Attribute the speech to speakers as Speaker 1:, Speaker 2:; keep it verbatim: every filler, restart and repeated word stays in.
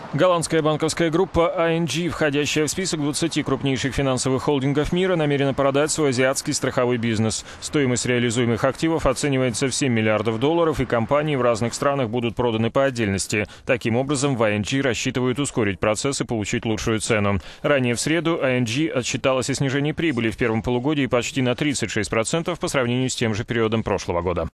Speaker 1: Голландская банковская группа ай эн джи, входящая в список двадцати крупнейших финансовых холдингов мира, намерена продать свой азиатский страховой бизнес. Стоимость реализуемых активов оценивается в семь миллиардов долларов, и компании в разных странах будут проданы по отдельности. Таким образом, в ай эн джи рассчитывают ускорить процесс и получить лучшую цену. Ранее в среду ай эн джи отчиталась о снижении прибыли в первом полугодии почти на тридцать шесть процентов по сравнению с тем же периодом прошлого года.